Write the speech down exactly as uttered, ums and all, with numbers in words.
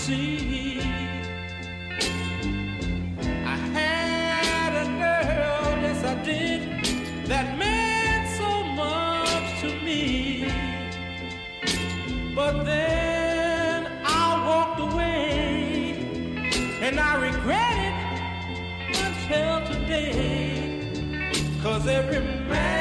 see. I had a girl, yes I did, that meant so much to me. But then I walked away, and I regret it until today. 'Cause every man